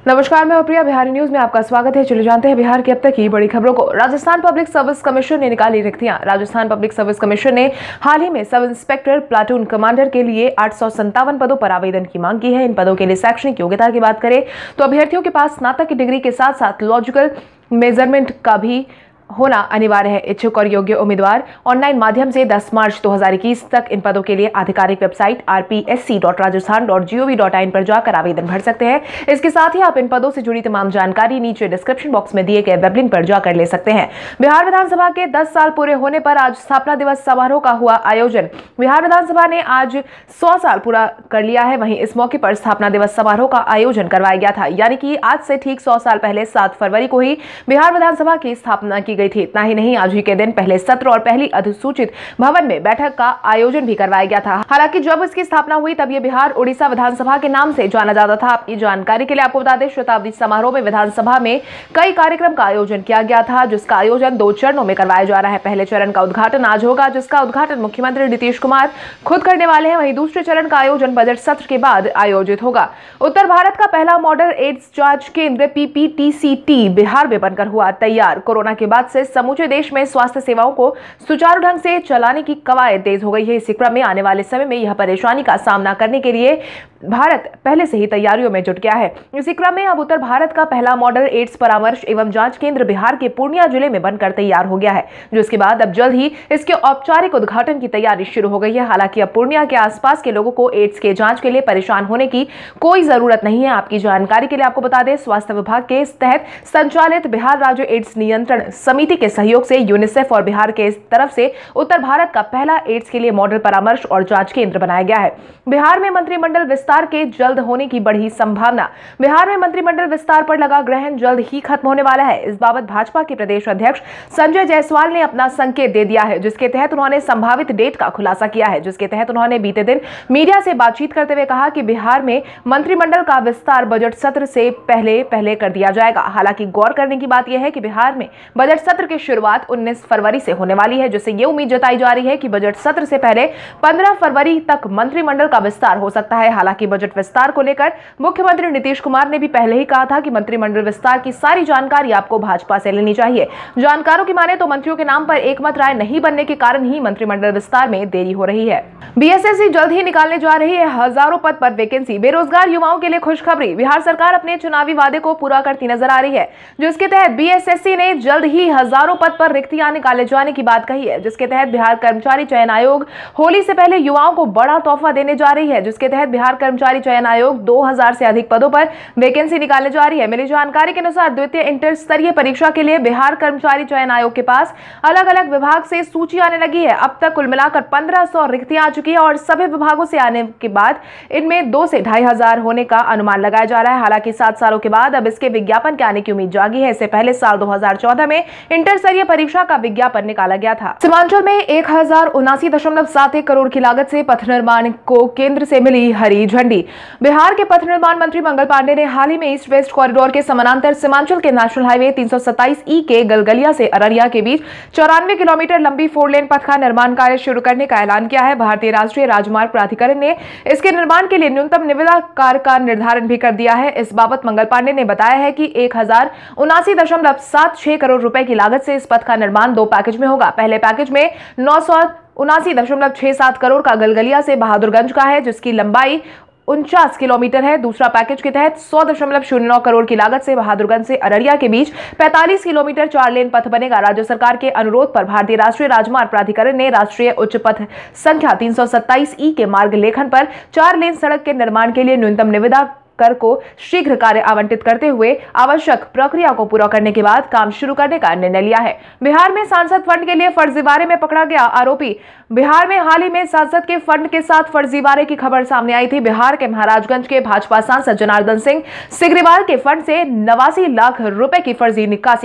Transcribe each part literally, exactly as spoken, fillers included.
नमस्कार, मैं प्रिया। बिहारी न्यूज में आपका स्वागत है। चले जानते हैं बिहार की अब तक की बड़ी खबरों को। राजस्थान पब्लिक सर्विस कमीशन ने निकाली रिक्तियां। राजस्थान पब्लिक सर्विस कमीशन ने हाल ही में सब इंस्पेक्टर प्लाटून कमांडर के लिए आठ सौ संतावन पदों पर आवेदन की मांग की है। इन पदों के लिए शैक्षणिक योग्यता की बात करें तो अभ्यर्थियों के पास स्नातक की डिग्री के साथ साथ लॉजिकल मेजरमेंट का भी होना अनिवार्य है। इच्छुक और योग्य उम्मीदवार ऑनलाइन माध्यम से दस मार्च दो हज़ार इक्कीस तक इन पदों के लिए आधिकारिक website R P S C dot Rajasthan dot G O V dot in पर जाकर आवेदन भर सकते हैं। इसके साथ ही आप इन पदों से जुड़ी तमाम जानकारी नीचे डिस्क्रिप्शन बॉक्स में दिए गए वेब लिंक पर जाकर ले सकते हैं। बिहार विधानसभा के दस साल पूरे होने पर आज स्थापना दिवस समारोह का हुआ आयोजन। बिहार विधानसभा ने आज सौ साल पूरा कर लिया है। वहीं इस मौके पर स्थापना दिवस समारोह का आयोजन करवाया गया था, यानी कि आज से ठीक सौ साल पहले सात फरवरी को ही बिहार विधानसभा की स्थापना की गई थी। इतना ही नहीं, आज ही के दिन पहले सत्र और पहली अधिसूचित भवन में बैठक का आयोजन भी करवाया गया था। हालांकि जब इसकी स्थापना हुई तब ये बिहार उड़ीसा विधानसभा के नाम से जाना जाता था। आपकी जानकारी के लिए आपको बता दें, शताब्दी समारोह में विधानसभा में कई कार्यक्रम का आयोजन किया गया था, जिसका आयोजन दो चरणों में करवाया जा रहा है। पहले चरण का उद्घाटन आज होगा, जिसका उद्घाटन मुख्यमंत्री नीतीश कुमार खुद करने वाले हैं। वहीं दूसरे चरण का आयोजन बजट सत्र के बाद आयोजित होगा। उत्तर भारत का पहला मॉडल एड्स जांच केंद्र P P T C T Bihar में बनकर हुआ तैयार। कोरोना के बाद से समूचे देश में स्वास्थ्य सेवाओं को सुचारू ढंग से चलाने की कवायद तेज हो गई है। इसी क्रम में आने वाले समय में यह परेशानी का सामना करने के लिए भारत पहले से ही तैयारियों में जुट गया है। इसी क्रम में अब उत्तर भारत का पहला मॉडल एड्स परामर्श एवं जांच केंद्र बिहार के पूर्णिया जिले में बनकर तैयार हो गया है, जो इसके बाद अब जल्द ही इसके औपचारिक उद्घाटन की तैयारी शुरू हो गई है। हालांकि अब पूर्णिया के आसपास के लोगों को एड्स के जांच के लिए परेशान होने की कोई जरूरत नहीं है। आपकी जानकारी के लिए आपको बता दें, स्वास्थ्य विभाग के तहत संचालित बिहार राज्य एड्स नियंत्रण समिति के सहयोग से यूनिसेफ और बिहार के तरफ से उत्तर भारत का पहला एड्स के लिए मॉडल परामर्श और जांच केंद्र बनाया गया है। बिहार में मंत्रिमंडल विस्तार के जल्द होने की बढ़ी संभावना। बिहार में मंत्रिमंडल विस्तार पर लगा ग्रहण जल्द ही खत्म होने वाला है। इस बाबत भाजपा के प्रदेश अध्यक्ष संजय जायसवाल ने अपना संकेत दे दिया है, जिसके तहत उन्होंने संभावित डेट का खुलासा किया है। जिसके तहत उन्होंने बीते दिन मीडिया से बातचीत करते हुए कहा कि बिहार में मंत्रिमंडल का विस्तार बजट सत्र से पहले पहले कर दिया जाएगा। हालांकि गौर करने की बात यह है कि बिहार में बजट सत्र की शुरुआत उन्नीस फरवरी से होने वाली है, जिससे ये उम्मीद जताई जा रही है कि बजट सत्र से पहले पंद्रह फरवरी तक मंत्रिमंडल का विस्तार हो सकता है। हालांकि बजट विस्तार को लेकर मुख्यमंत्री नीतीश कुमार ने भी पहले ही कहा था कि मंत्रिमंडल विस्तार की सारी जानकारी आपको भाजपा से लेनी चाहिए। जानकारों की माने तो मंत्रियों के नाम पर एकमत राय नहीं बनने के कारण ही मंत्रिमंडल विस्तार में देरी हो रही है। बी एस एस सी जल्द ही निकालने जा रही है हजारों पद पर वैकेंसी। बेरोजगार युवाओं के लिए खुशखबरी। बिहार सरकार अपने चुनावी वादे को पूरा करती नजर आ रही है, जिसके तहत बी एस एस सी ने जल्द ही हजारों पद पर रिक्तियां निकाले जाने की बात कही है। जिसके तहत बिहार कर्मचारी चयन आयोग होली से पहले युवाओं को बड़ा तोहफा देने जा रही है। जिसके तहत बिहार कर्मचारी चयन आयोग दो हज़ार से अधिक पदों पर वैकेंसी निकालने जा रही है। मिली जानकारी के अनुसार द्वितीय इंटर स्तरीय परीक्षा के लिए बिहार कर्मचारी चयन आयोग के पास अलग अलग विभाग से सूची आने लगी है। अब तक कुल मिलाकर पंद्रह सौ रिक्तियां आ चुकी है और सभी विभागों से आने के बाद इनमें दो से ढाई हजार होने का अनुमान लगाया जा रहा है। हालांकि सात सालों के बाद अब इसके विज्ञापन के आने की उम्मीद जागी है। इससे पहले साल दो हजार चौदह में इंटर स्तरीय परीक्षा का विज्ञापन निकाला गया था। सीमांचल में एक हजार उनासी दशमलव सात एक करोड़ की लागत से पथ निर्माण को केंद्र से मिली हरी झंडी। बिहार के पथ निर्माण मंत्री मंगल पांडे ने हाल ही में ईस्ट वेस्ट कॉरिडोर के समानांतर सीमांचल के नेशनल हाईवे तीन सौ सत्ताईस ई के गलगलिया से अररिया के बीच चौरानवे किलोमीटर लंबी फोर लेन पथ का निर्माण कार्य शुरू करने का ऐलान किया है। भारतीय राष्ट्रीय राजमार्ग प्राधिकरण ने इसके निर्माण के लिए न्यूनतम निविदा कार्य का निर्धारण भी कर दिया है। इस बाबत मंगल पांडे ने बताया है कि एक हजार उनासी दशमलव सात छह करोड़ रुपए की लागत से इस पथ का निर्माण दो पैकेज में होगा। पहले पैकेज में नौ सौ उनासी दशमलव छह सात करोड़ का गलगलिया से बहादुरगंज का है, जिसकी लंबाई उनचास किलोमीटर है। दूसरा पैकेज के तहत सौ दशमलव शून्य नौ करोड़ की लागत से बहादुरगंज से अररिया के बीच पैंतालीस किलोमीटर चार लेन पथ बनेगा। राज्य सरकार के अनुरोध पर भारतीय राष्ट्रीय राजमार्ग प्राधिकरण ने राष्ट्रीय उच्च पथ संख्या तीन सौ सत्ताईस ई के मार्ग लेखन पर चार लेन सड़क के निर्माण के लिए न्यूनतम निविदा कर को शीघ्र कार्य आवंटित करते हुए आवश्यक प्रक्रिया को पूरा करने के बाद काम शुरू करने का निर्णय लिया है। बिहार में सांसद फंड के लिए फर्जीवाड़े में पकड़ा गया आरोपी। बिहार में हाल ही में सांसद के फंड के साथ फर्जीवाड़े की खबर सामने आई थी। बिहार के महाराजगंज के भाजपा सांसद जनार्दन सिंह सिग्रीवाल के फंड से नवासी लाख रुपए की फर्जी निकासी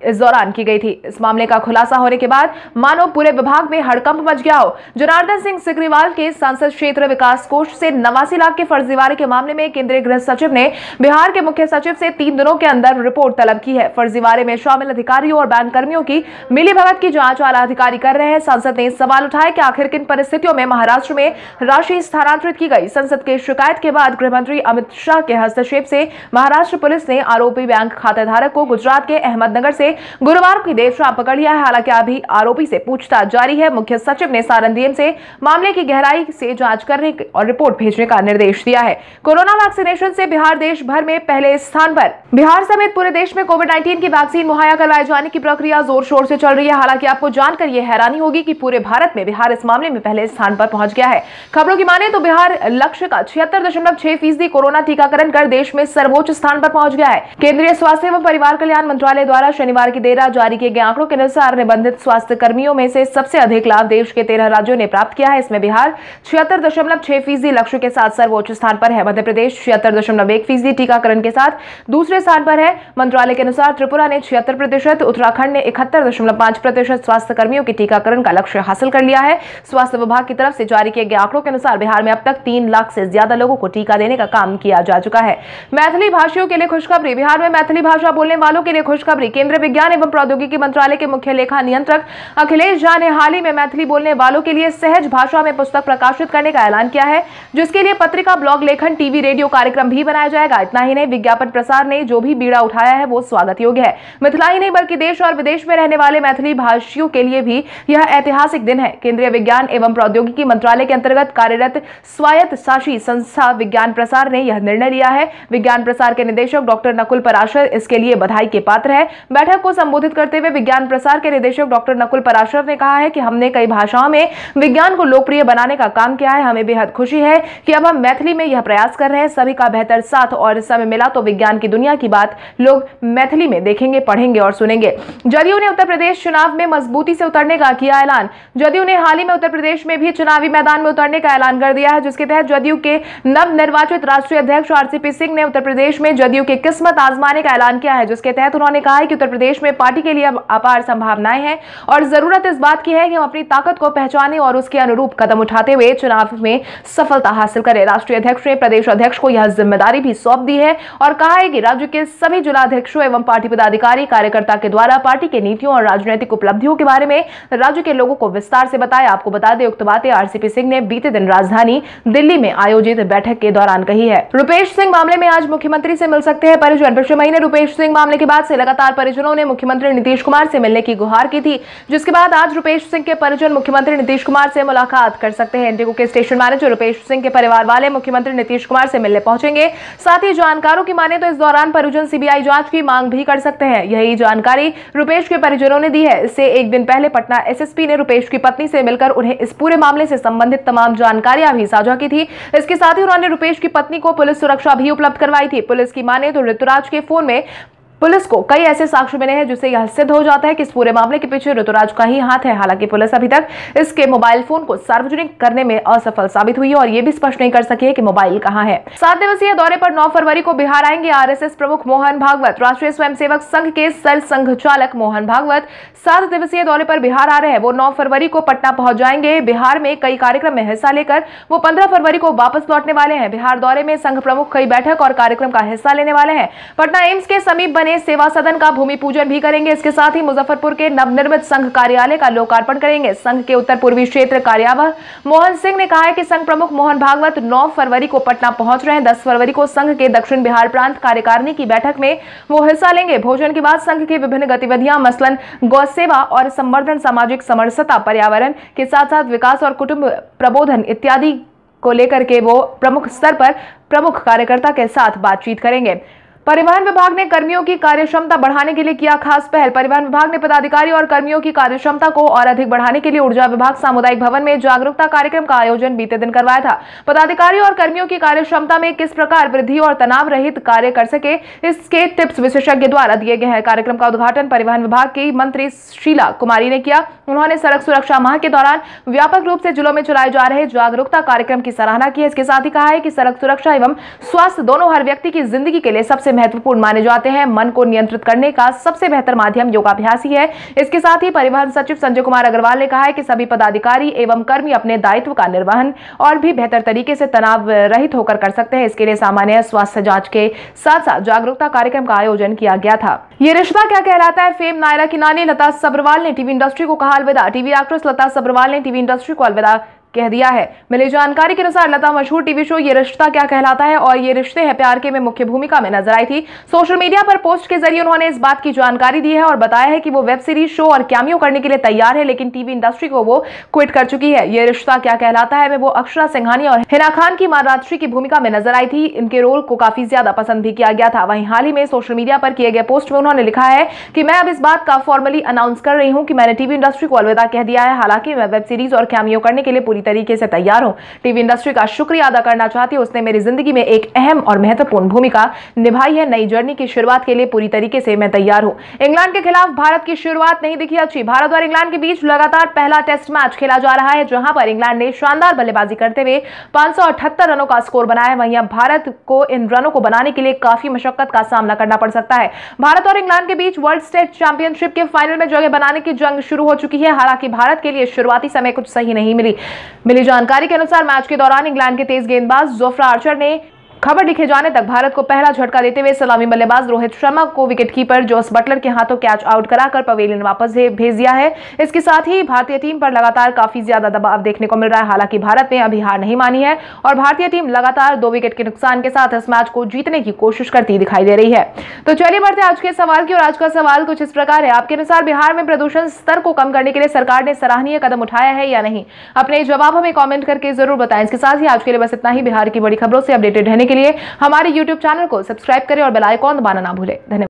इस दौरान की गई थी। इस मामले का खुलासा होने के बाद मानो पूरे विभाग में हड़कंप मच गया हो। जनार्दन सिंह सिग्रीवाल के सांसद क्षेत्र विकास कोष से नवासी लाख के फर्जीवाड़े के मामले में केंद्रीय गृह सचिव ने बिहार के मुख्य सचिव से तीन दिनों के अंदर रिपोर्ट तलब की है। फर्जीवाड़े में शामिल अधिकारियों और बैंक कर्मियों की मिलीभगत की जांच आला अधिकारी कर रहे हैं। सांसद ने सवाल उठाया कि आखिर किन परिस्थितियों में महाराष्ट्र में राशि स्थानांतरित की गई। संसद के शिकायत के बाद गृह मंत्री अमित शाह के हस्तक्षेप से महाराष्ट्र पुलिस ने आरोपी बैंक खातेधारक को गुजरात के अहमदनगर से गुरुवार की देर शाम पकड़ लिया है। हालांकि अभी आरोपी से पूछताछ जारी है। मुख्य सचिव ने सारण डीएम से मामले की गहराई से जांच करने और रिपोर्ट भेजने का निर्देश दिया है। कोरोना वैक्सीनेशन से बिहार देश भर में पहले स्थान पर। बिहार समेत पूरे देश में कोविड नाइन्टीन की वैक्सीन मुहैया करवाए जाने की प्रक्रिया जोर शोर से चल रही है। हालांकि आपको जानकर यह हैरानी होगी कि पूरे भारत में बिहार इस मामले में पहले स्थान पर पहुंच गया है। खबरों की माने तो बिहार लक्ष्य का छिहत्तर दशमलव छह फीसदी कोरोना टीकाकरण कर देश में सर्वोच्च स्थान पर पहुंच गया है। केंद्रीय स्वास्थ्य एवं परिवार कल्याण मंत्रालय द्वारा शनिवार की देर रात जारी किए गए आंकड़ों के अनुसार निबंधित स्वास्थ्य कर्मियों में से सबसे अधिक लाभ देश के तेरह राज्यों ने प्राप्त किया है। इसमें बिहार छिहत्तर दशमलव छह फीसदी लक्ष्य के साथ सर्वोच्च स्थान पर है। मध्य प्रदेश छिहत्तर दशमलव एक फीसदी टीकाकरण के साथ दूसरे स्थान पर है। मंत्रालय के अनुसार त्रिपुरा ने छिहत्तर प्रतिशत, उत्तराखंड ने इकहत्तर दशमलव पांच प्रतिशत स्वास्थ्य कर्मियों के टीकाकरण का लक्ष्य हासिल कर लिया है। स्वास्थ्य विभाग की तरफ से जारी किए गए आंकड़ों के अनुसार बिहार में अब तक तीन लाख से ज्यादा लोगों को टीका देने का काम किया जा चुका है। मैथिली भाषियों के लिए खुशखबरी। बिहार में मैथिली भाषा बोलने वालों के लिए खुशखबरी। केंद्रीय विज्ञान एवं प्रौद्योगिकी मंत्रालय के मुख्य लेखा नियंत्रक अखिलेश झा ने हाल ही में मैथिली बोलने वालों के लिए सहज भाषा में पुस्तक प्रकाशित करने का ऐलान किया है, जिसके लिए पत्रिका, ब्लॉग लेखन, टीवी, रेडियो कार्यक्रम भी बनाया जाएगा। इतना ही नहीं, विज्ञापन प्रसार ने जो भी बीड़ा उठाया है वो स्वागत योग्य है। मिथिला ही नहीं बल्कि देश और विदेश में रहने वाले मैथिली भाषियों के लिए भी यह ऐतिहासिक दिन है। केंद्रीय विज्ञान एवं प्रौद्योगिकी मंत्रालय के अंतर्गत कार्यरत स्वायत्त शासी संस्था विज्ञान प्रसार ने यह निर्णय लिया है। विज्ञान प्रसार के निदेशक डॉक्टर नकुल पराशर इसके लिए बधाई के पात्र है। बैठक को संबोधित करते हुए विज्ञान प्रसार के निदेशक डॉक्टर नकुल पराशर ने कहा है कि हमने कई भाषाओं में विज्ञान को लोकप्रिय बनाने का काम किया है। हमें बेहद खुशी है कि अब हम मैथिली में यह प्रयास कर रहे हैं। सभी का बेहतर साथ और समय मिला तो विज्ञान की दुनिया की बात लोग मैथिली में देखेंगे, पढ़ेंगे और सुनेंगे। जदयू ने उत्तर प्रदेश चुनाव में मजबूती से उतरने का किया ऐलान। जदयू ने हाल ही में उत्तर प्रदेश में भी चुनावी मैदान में उतरने का ऐलान कर दिया है, जिसके तहत जदयू के नवनिर्वाचित राष्ट्रीय अध्यक्ष आरसीपी सिंह ने उत्तर प्रदेश में जदयू की किस्मत आजमाने का ऐलान किया है, जिसके तहत उन्होंने कहा है कि उत्तर प्रदेश में पार्टी के लिए अब अपार संभावनाएं हैं और जरूरत इस बात की है कि हम अपनी ताकत को पहचानें और उसके अनुरूप कदम उठाते हुए चुनाव में सफलता हासिल करें। राष्ट्रीय अध्यक्ष ने प्रदेश अध्यक्ष को यह जिम्मेदारी भी सौंप दी है और कहा है कि राज्य के सभी जिलाध्यक्षों एवं पार्टी पदाधिकारी कार्यकर्ता के द्वारा पार्टी के नीतियों और राजनीतिक उपलब्धियों के बारे में राज्य के लोगों को विस्तार से बताया। आपको बता दें, उक्त बातें आरसीपी सिंह ने बीते दिन राजधानी दिल्ली में आयोजित बैठक के दौरान कही है। रुपेश सिंह मामले में आज मुख्यमंत्री से मिल सकते हैं परिजन। पिछले महीने रुपेश सिंह मामले के बाद से लगातार परिजनों ने मुख्यमंत्री नीतीश कुमार से मिलने की गुहार की थी, जिसके बाद आज रुपेश सिंह के परिजन मुख्यमंत्री नीतीश कुमार से मुलाकात कर सकते हैं। इंडिगो के स्टेशन मैनेजर रुपेश सिंह के परिवार वाले मुख्यमंत्री नीतीश कुमार से मिलने पहुंचेंगे। साथ ही जानकारों की माने तो इस दौरान परिजन सीबीआई जांच की मांग भी कर सकते हैं। यही जानकारी रुपेश के परिजनों ने दी है। इससे एक दिन पहले पटना एसएसपी ने रुपेश की पत्नी से मिलकर उन्हें इस पूरे मामले से संबंधित तमाम जानकारियां भी साझा की थी। इसके साथ ही उन्होंने रुपेश की पत्नी को पुलिस सुरक्षा भी उपलब्ध करवाई थी। पुलिस की माने तो ऋतुराज के फोन में पुलिस को कई ऐसे साक्ष्य मिले हैं जिससे यह सिद्ध हो जाता है कि इस पूरे मामले के पीछे ऋतुराज का ही हाथ है। हालांकि पुलिस अभी तक इसके मोबाइल फोन को सार्वजनिक करने में असफल साबित हुई है और यह भी स्पष्ट नहीं कर सकी है कि मोबाइल कहां है। सात दिवसीय दौरे पर नौ फरवरी को बिहार आएंगे आरएसएस प्रमुख मोहन भागवत। राष्ट्रीय स्वयंसेवक संघ के सर संघचालक मोहन भागवत सात दिवसीय दौरे पर बिहार आ रहे हैं। वो नौ फरवरी को पटना पहुंच जाएंगे। बिहार में कई कार्यक्रम में हिस्सा लेकर वो पंद्रह फरवरी को वापस लौटने वाले हैं। बिहार दौरे में संघ प्रमुख कई बैठक और कार्यक्रम का हिस्सा लेने वाले हैं। पटना एम्स के समीप बने सेवा सदन का भूमि पूजन भी करेंगे। इसके साथ ही मुजफ्फरपुर के नवनिर्मित संघ कार्यालय का लोकार्पण करेंगे। संघ के उत्तर पूर्वी क्षेत्र कार्यालय मोहन सिंह ने कहा है कि संघ प्रमुख मोहन भागवत नौ फरवरी को पटना पहुंच रहे हैं। दस फरवरी को संघ के दक्षिण बिहार प्रांत कार्यकारिणी की बैठक में वो हिस्सा लेंगे। भोजन के बाद संघ की विभिन्न गतिविधियां मसलन गौ सेवा और संवर्धन, सामाजिक समरसता, पर्यावरण के साथ साथ विकास और कुटुंब प्रबोधन इत्यादि को लेकर के वो प्रमुख स्तर पर प्रमुख कार्यकर्ता के साथ बातचीत करेंगे। परिवहन विभाग ने कर्मियों की कार्यक्षमता बढ़ाने के लिए किया खास पहल। परिवहन विभाग ने पदाधिकारी और कर्मियों की कार्यक्षमता को और अधिक बढ़ाने के लिए ऊर्जा विभाग सामुदायिक भवन में जागरूकता कार्यक्रम का आयोजन बीते दिन करवाया था। पदाधिकारी और कर्मियों की कार्यक्षमता में किस प्रकार वृद्धि और तनाव रहित कार्य कर सके, इसके टिप्स विशेषज्ञ द्वारा दिए गए हैं। कार्यक्रम का उद्घाटन परिवहन विभाग की मंत्री शीला कुमारी ने किया। उन्होंने सड़क सुरक्षा माह के दौरान व्यापक रूप से जिलों में चलाए जा रहे जागरूकता कार्यक्रम की सराहना की है। इसके साथ ही कहा है कि सड़क सुरक्षा एवं स्वास्थ्य दोनों हर व्यक्ति की जिंदगी के लिए सबसे महत्वपूर्ण माने जाते हैं। मन को नियंत्रित करने का सबसे बेहतर माध्यम योगाभ्यास ही है। इसके साथ ही परिवहन सचिव संजय कुमार अग्रवाल ने कहा है कि सभी पदाधिकारी एवं कर्मी अपने दायित्व का निर्वहन और भी बेहतर तरीके से तनाव रहित होकर कर सकते हैं। इसके लिए सामान्य स्वास्थ्य जांच के साथ साथ जागरूकता कार्यक्रम का आयोजन किया गया था। ये रिश्ता क्या कहलाता है। फेम नायरा की नानी लता सब्रवाल ने टीवी इंडस्ट्री को कहा अलविदा। टीवी एक्ट्रेस लता सब्रवाल ने टीवी इंडस्ट्री को अलविदा कह दिया है। मिली जानकारी के अनुसार लता मशहूर टीवी शो ये रिश्ता क्या कहलाता है और ये रिश्ते हैं प्यार के में मुख्य भूमिका में नजर आई थी। सोशल मीडिया पर पोस्ट के जरिए उन्होंने इस बात की जानकारी दी है और बताया है कि वो वेब सीरीज, शो और कैमियो करने के लिए तैयार है, लेकिन टीवी इंडस्ट्री को वो क्विट कर चुकी है। ये रिश्ता क्या कहलाता है में वो अक्षरा सिंघानिया और हिना खान की मां राजश्री की भूमिका में नजर आई थी। इनके रोल को काफी ज्यादा पसंद भी किया गया था। वहीं हाल ही में सोशल मीडिया पर किए गए पोस्ट में उन्होंने लिखा है कि मैं अब इस बात का फॉर्मली अनाउंस कर रही हूँ कि मैंने टीवी इंडस्ट्री को अलविदा कह दिया है। हालांकि मैं वेब सीरीज और कैमियो करने के लिए पूरी तरीके से तैयार हूं। टीवी इंडस्ट्री का शुक्रिया अदा करना चाहती हूं। उसने मेरी जिंदगी में एक अहम और महत्वपूर्ण भूमिका निभाई है। नई जर्नी की शुरुआत के लिए पूरी तरीके से मैं तैयार हूं। इंग्लैंड के खिलाफ भारत की शुरुआत नहीं दिखी अच्छी। भारत और इंग्लैंड के बीच लगातार पहला टेस्ट मैच खेला जा रहा है, जहां पर इंग्लैंड ने शानदार बल्लेबाजी करते हुए पांच सौ अठहत्तर रनों का स्कोर बनाया। वहीं अब भारत को इन रनों को बनाने के लिए काफी मशक्कत का सामना करना पड़ सकता है। भारत और इंग्लैंड के बीच वर्ल्ड टेस्ट चैंपियनशिप के फाइनल में जगह बनाने की जंग शुरू हो चुकी है। हालांकि भारत के लिए शुरुआती समय कुछ सही नहीं मिली। मिली जानकारी के अनुसार मैच के दौरान इंग्लैंड के तेज गेंदबाज जोफ्रा आर्चर ने खबर लिखे जाने तक भारत को पहला झटका देते हुए सलामी बल्लेबाज रोहित शर्मा को विकेटकीपर जोस बटलर के हाथों कैच आउट कराकर पवेलियन वापस भेज दिया है। इसके साथ ही भारतीय टीम पर लगातार काफी ज्यादा दबाव देखने को मिल रहा है। हालांकि भारत ने अभी हार नहीं मानी है और भारतीय टीम लगातार दो विकेट के नुकसान के साथ इस मैच को जीतने की कोशिश करती दिखाई दे रही है। तो चलिए बढ़ते आज के सवाल की और आज का सवाल कुछ इस प्रकार है। आपके अनुसार बिहार में प्रदूषण स्तर को कम करने के लिए सरकार ने सराहनीय कदम उठाया है या नहीं? अपने जवाब हमें कॉमेंट करके जरूर बताएं। इसके साथ ही आज के लिए बस इतना ही। बिहार की बड़ी खबरों से अपडेटेड रहने के लिए हमारे यूट्यूब चैनल को सब्सक्राइब करें और बेल आइकॉन दबाना ना भूलें। धन्यवाद।